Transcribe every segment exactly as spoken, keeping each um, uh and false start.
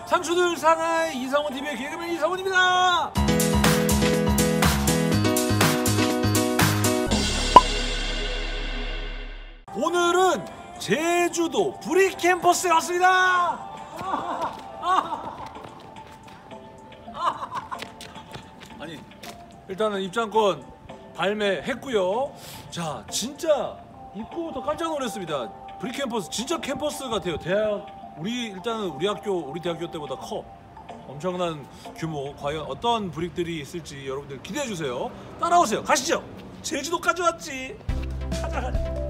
상추들 상하이 이상훈티비의 개그맨 이상훈입니다. 오늘은 제주도 브릭캠퍼스에 왔습니다. 아니 일단은 입장권 발매했고요. 자 진짜 입구부터 깜짝 놀랐습니다. 브릭캠퍼스 진짜 캠퍼스 같아요. 대학 우리 일단은 우리 학교 우리 대학교 때보다 커. 엄청난 규모. 과연 어떤 브릭들이 있을지 여러분들 기대해 주세요. 따라오세요. 가시죠. 제주도까지 왔지. 가자 가자.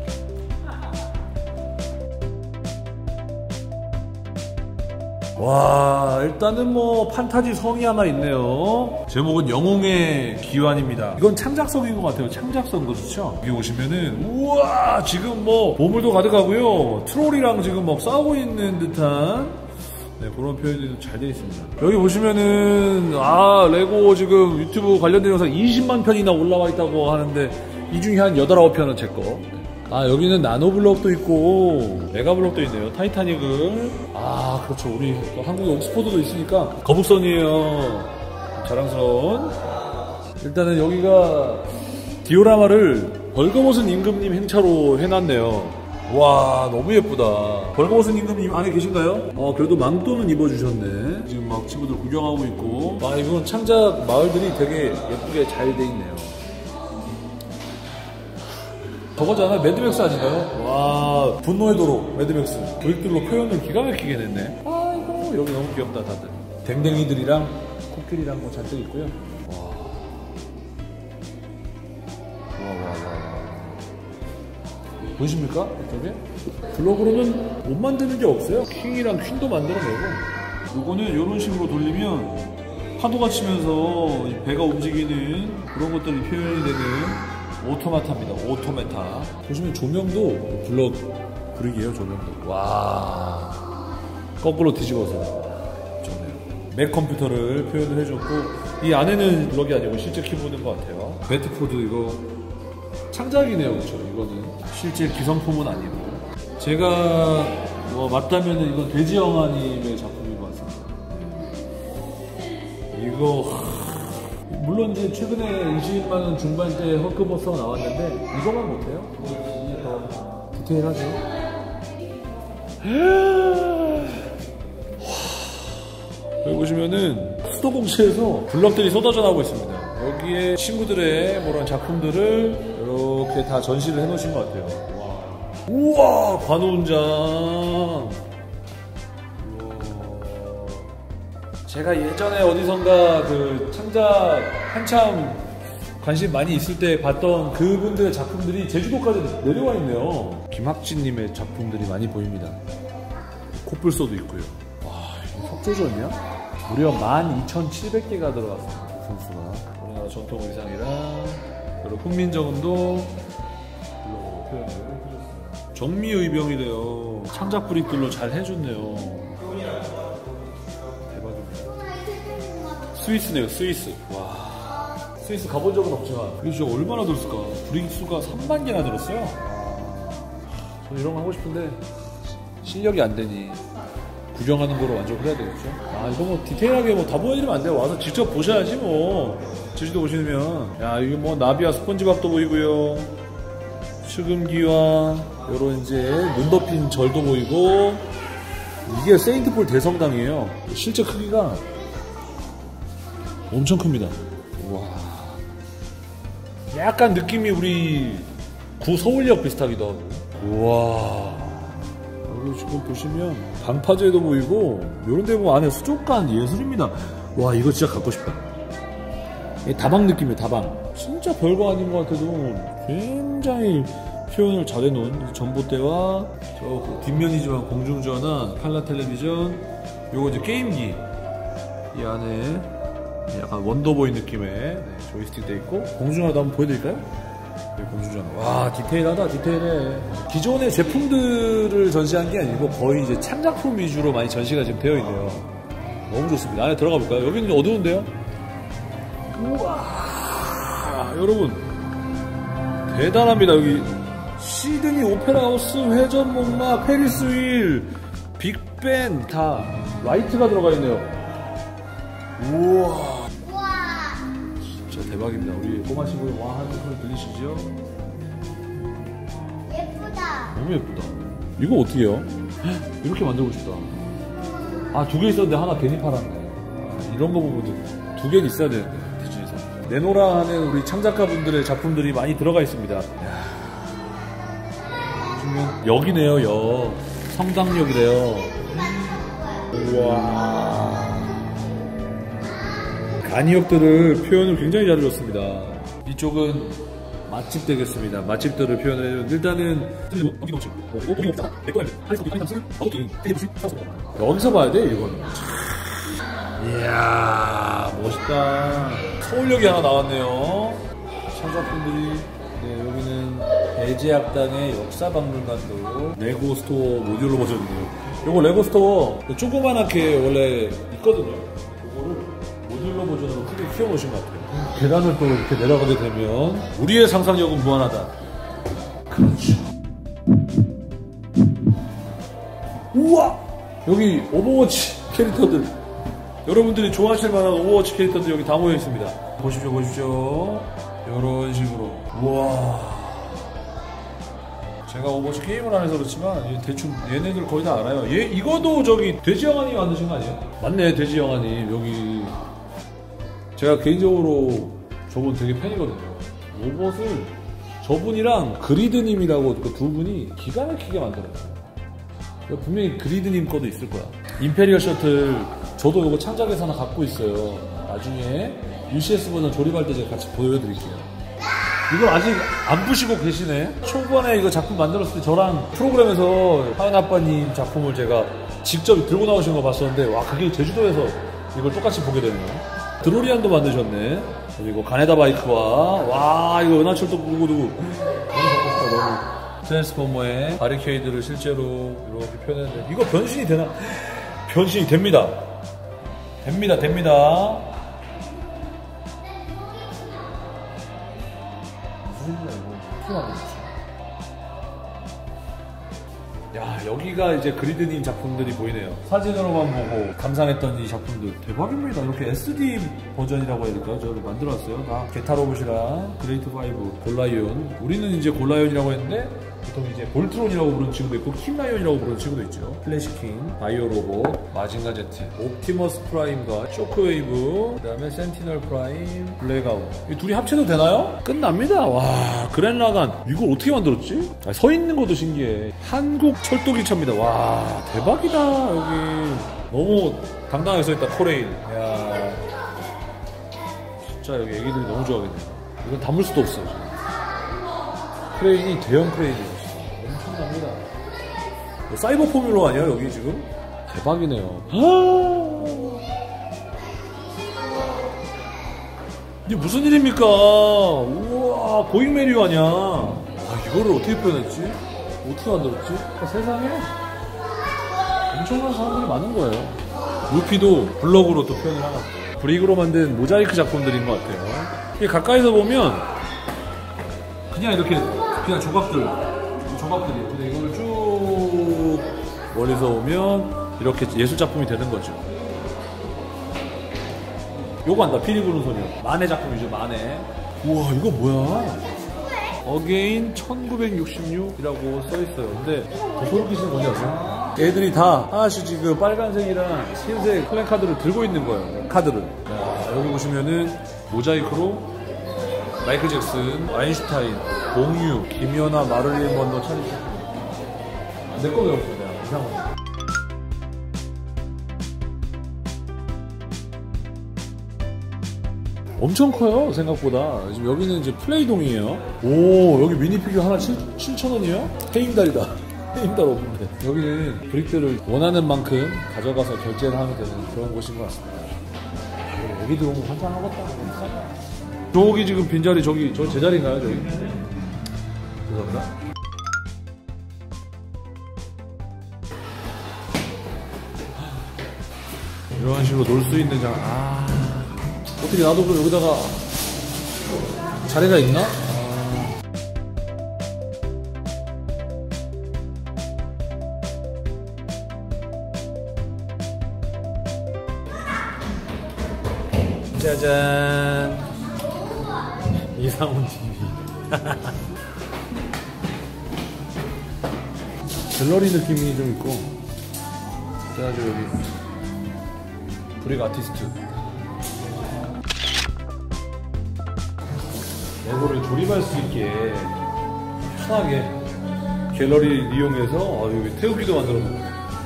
와 일단은 뭐 판타지 성이 하나 있네요. 제목은 영웅의 기환입니다. 이건 창작성인 것 같아요. 창작성 그렇죠? 여기 오시면은 우와 지금 뭐 보물도 가득하고요. 트롤이랑 지금 막 싸우고 있는 듯한 네, 그런 표현이 잘 되어 있습니다. 여기 보시면은 아 레고 지금 유튜브 관련된 영상 이십만 편이나 올라와 있다고 하는데 이 중에 한 여덟, 아홉 편은 제 거. 아 여기는 나노블럭도 있고 메가블럭도 있네요. 타이타닉을 아 그렇죠. 우리 또 한국에 옥스포드도 있으니까 거북선이에요. 자랑스러운. 일단은 여기가 디오라마를 벌거벗은 임금님 행차로 해놨네요. 와 너무 예쁘다. 벌거벗은 임금님 안에 계신가요? 어 그래도 망토는 입어주셨네. 지금 막 친구들 구경하고 있고. 와 이건 창작 마을들이 되게 예쁘게 잘 돼 있네요. 저거잖아요. 매드맥스 아닌가요? 와 분노의 도로 매드맥스. 브릭들로 표현을 기가 막히게 냈네. 아이고 여기 너무 귀엽다 다들. 댕댕이들이랑 코끼리랑 뭐 잔뜩 있고요. 와. 와, 와, 와, 와. 보이십니까? 이쪽에? 블럭으로는 못 만드는 게 없어요. 킹이랑 퀸도 만들어내고. 요거는 이런 식으로 돌리면 파도가 치면서 배가 움직이는 그런 것들이 표현이 되는 오토마타입니다. 오토메타. 보시면 조명도 블럭 브릭이에요. 조명도. 와 거꾸로 뒤집어서 좋네요. 맥 컴퓨터를 표현을 해줬고 이 안에는 블럭이 아니고 실제 키보드인 것 같아요. 배트포드 이거 창작이네요. 그렇죠. 이거는 실제 기성품은 아니고 제가 뭐 맞다면 이건 돼지영아님의 작품인 것 같습니다. 이거 물론 이제 최근에 이십만 원 중반대 헐크버스가 나왔는데 이거만 못해요? 이게 더 디테일하죠? 여기 보시면은 수도공시에서 블럭들이 쏟아져 나오고 있습니다. 여기에 친구들의 그런 작품들을 이렇게 다 전시를 해놓으신 것 같아요. 와. 우와 관우운장. 제가 예전에 어디선가 그 창작 한참 관심 많이 있을 때 봤던 그분들의 작품들이 제주도까지 내려와 있네요. 김학진님의 작품들이 많이 보입니다. 코뿔소도 있고요. 와 이게 석조전이야? 무려 만 이천칠백 개가 들어갔습니다. 그 선수가 우리나라 전통 의상이랑 그리고 훈민정음도 표현을 해주셨습니다. 정미의병이래요. 창작 브릭들로 잘 해줬네요. 스위스네요. 스위스. 와 스위스 가본 적은 없지만 이게 진짜 얼마나 들었을까. 브릭 수가 삼만 개나 들었어요. 저는 이런 거 하고 싶은데 실력이 안 되니 구경하는 거로 만족을 해야 되겠죠. 아 이거 뭐 디테일하게 뭐 다 보여드리면 안 돼요. 와서 직접 보셔야지 뭐. 제주도 오시면 야 이거 뭐 나비와 스펀지밥도 보이고요. 수금기와 요런 이제 눈 덮인 절도 보이고. 이게 세인트폴 대성당이에요. 실제 크기가 엄청 큽니다. 와, 약간 느낌이 우리 구 서울역 비슷하기도 하고. 와, 여기 지금 보시면 방파제도 보이고 이런 데 보면 안에 수족관 예술입니다. 와, 이거 진짜 갖고 싶다. 다방 느낌이에요. 다방. 진짜 별거 아닌 것 같아도 굉장히 표현을 잘해놓은 전봇대와 저 뒷면이지만 공중전화, 칼라 텔레비전, 요거 이제 게임기 이 안에 약간 원더보이 느낌의 네, 조이스틱 돼 있고. 공중전화도 한번 보여드릴까요? 네, 공중전화. 와 디테일하다. 디테일해. 기존의 제품들을 전시한 게 아니고 거의 이제 창작품 위주로 많이 전시가 지금 되어 있네요. 너무 좋습니다. 안에 들어가 볼까요? 여기는 어두운데요? 우와 여러분 대단합니다. 여기 시드니 오페라 하우스, 회전 목마, 페리스 휠, 빅벤 다 라이트가 들어가 있네요. 우와. 진짜 대박입니다. 우리 꼬마 친구들 와 하는 소리 들리시죠? 예쁘다. 너무 예쁘다. 이거 어떻게 해요? 이렇게 만들고 싶다. 아, 두 개 있었는데 하나 괜히 팔았네. 아, 이런 거 보면 두 개는 있어야 되는데, 디즈니에서. 내노라 하는 우리 창작가분들의 작품들이 많이 들어가 있습니다. 이야. 보시면 여기네요, 역. 성당역이래요. 우와. 간이역들을 표현을 굉장히 잘해줬습니다. 이쪽은 맛집 되겠습니다. 맛집들을 표현해요. 일단은 여기서 봐야 돼, 이거는. 이야, 멋있다. 서울역이 하나 나왔네요. 창작품들이. 네, 여기는 배제학당의 역사박물관도 레고 스토어 모듈로 버전이네요. 요거 레고 스토어 조그만하게 원래 있거든요. 요거를 모듈로 버전으로 크게 키워놓으신 것 같아요. 계단을 또 이렇게 내려가게 되면 우리의 상상력은 무한하다. 그렇죠. 우와! 여기 오버워치 캐릭터들, 여러분들이 좋아하실 만한 오버워치 캐릭터들 여기 다 모여 있습니다. 보십시오, 보십시오. 이런 식으로. 우와. 제가 오버워치 게임을 안 해서 그렇지만 대충 얘네들 거의 다 알아요. 얘 이거도 저기 돼지영아님 만드신 거 아니에요? 맞네, 돼지영아님. 여기 제가 개인적으로 저분 되게 팬이거든요. 로봇을 저분이랑 그리드님이라고 그 두 분이 기가 막히게 만들었어요. 분명히 그리드님 거도 있을 거야. 임페리얼 셔틀 저도 이거 창작해서 하나 갖고 있어요. 나중에 유씨에스 버전 조립할 때 제가 같이 보여드릴게요. 이걸 아직 안 부시고 계시네. 초반에 이거 작품 만들었을 때 저랑 프로그램에서 하은 아빠님 작품을 제가 직접 들고 나오신 거 봤었는데, 와, 그게 제주도에서 이걸 똑같이 보게 되네요. 드로리안도 만드셨네. 그리고 가네다 바이크와, 와, 이거 은하철도 보고도 너무 좋겠다. 너무 트랜스포머의 바리케이드를 실제로 이렇게 표현했는데, 이거 변신이 되나? 변신이 됩니다. 됩니다, 됩니다. 야, 여기가 이제 그리드님 작품들이 보이네요. 사진으로만 보고 감상했던 이 작품들 대박입니다. 이렇게 에스디 버전이라고 해야 될까요? 저를 만들어왔어요. 다 게타로봇이랑 그레이트 파이브, 골라이온. 우리는 이제 골라이온이라고 했는데 보통 이제 볼트론이라고 부르는 친구도 있고 킴라이온이라고 부르는 친구도 있죠. 플래시킹, 바이오로봇, 마징가 제트, 옵티머스 프라임과 쇼크웨이브, 그 다음에 센티널 프라임, 블랙아웃. 이 둘이 합쳐도 되나요? 끝납니다. 와, 그랜라간. 이걸 어떻게 만들었지? 아, 서 있는 것도 신기해. 한국 철도기차입니다. 와, 대박이다. 여기 너무 당당하게 써있다. 코레인. 야, 진짜 여기 애기들이 너무 좋아하겠네요. 이건 담을 수도 없어. 크레인이 대형 크레인이에요. 엄청납니다. 사이버 포뮬러 아니야 여기 지금? 대박이네요. 이게 무슨 일입니까? 우와, 고잉 메리오 아니야? 와, 이거를 어떻게 표현했지? 어떻게 만들었지? 세상에 엄청난 사람들이 많은 거예요. 루피도 블럭으로 또 표현을 하나. 브릭으로 만든 모자이크 작품들인 것 같아요. 이게 가까이서 보면 그냥 이렇게 그냥 조각들, 조각들이에요. 근데 이걸 쭉 멀리서 오면 이렇게 예술 작품이 되는 거죠. 요거 한다. 피리 부는 소녀. 만해 작품이죠. 만해. 우와, 이거 뭐야? 어게인 천구백육십육이라고 써있어요. 근데 더 소름 끼치는 건지 아세요? 애들이 다 하나씩 지금 빨간색이랑 흰색 플랜카드를 들고 있는 거예요. 카드를. 자, 여기 보시면은 모자이크로 마이클 잭슨, 아인슈타인, 공유, 김연아, 마를린 먼로, 찰리 채플린. 내 거 외웠어, 내가. 이상한 거. 엄청 커요, 생각보다. 지금 여기는 이제 플레이동이에요. 오, 여기 미니피규어 하나 칠천 원이에요? 해임달이다. 해임달 없는데. 여기는 브릭들을 원하는 만큼 가져가서 결제를 하면 되는 그런 곳인 것 같습니다. 여기 들어오면 환장하겠다. 저기 지금 빈자리, 저기, 저 제 자리인가요, 저기? 죄송합니다. 이런 식으로 놀 수 있는 장, 아. 어떻게 나도 그럼 여기다가 자리가 있나? 짜잔. 이상훈 티비. 갤러리 느낌이 좀 있고. 짜잔 여기 브릭 아티스트. 레고를 조립할 수 있게 편하게 갤러리를 이용해서 어, 여기 태우기도 만들어 놓고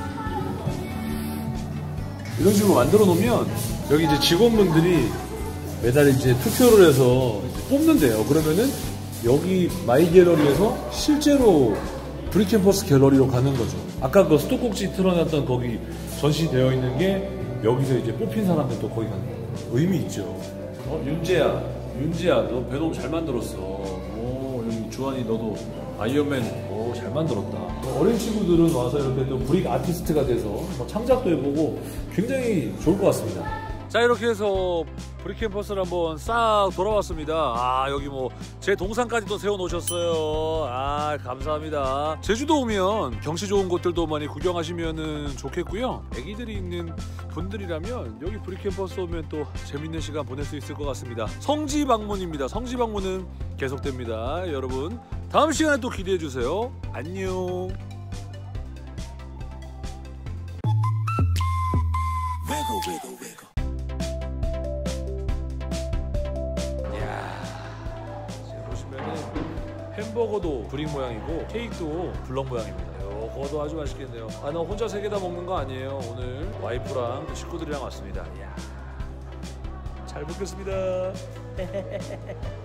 이런 식으로 만들어 놓으면 여기 이제 직원분들이 매달 이제 투표를 해서 이제 뽑는데요. 그러면은 여기 마이 갤러리에서 실제로 브릭캠퍼스 갤러리로 가는 거죠. 아까 그 수도꼭지 틀어놨던 거기 전시되어 있는 게 여기서 이제 뽑힌 사람들도 거기 가는 거예요. 의미 있죠. 어, 윤재야, 윤재야, 너 배 너무 잘 만들었어. 오, 여기 주한이 너도 아이언맨, 오, 잘 만들었다. 어린 친구들은 와서 이렇게 또 브릭 아티스트가 돼서 뭐 창작도 해보고 굉장히 좋을 것 같습니다. 자, 이렇게 해서 브릭캠퍼스를 한번 싹 돌아왔습니다. 아, 여기 뭐 제 동상까지 또 세워놓으셨어요. 아, 감사합니다. 제주도 오면 경치 좋은 곳들도 많이 구경하시면 좋겠고요. 애기들이 있는 분들이라면 여기 브릭캠퍼스 오면 또 재밌는 시간 보낼 수 있을 것 같습니다. 성지 방문입니다. 성지 방문은 계속됩니다. 여러분 다음 시간에 또 기대해주세요. 안녕. 햄버거도 브릭 모양이고 케이크도 블럭 모양입니다. 요거도 아주 맛있겠네요. 아, 나 혼자 세 개 다 먹는 거 아니에요. 오늘 와이프랑 식구들이랑 왔습니다. 이야, 잘 먹겠습니다.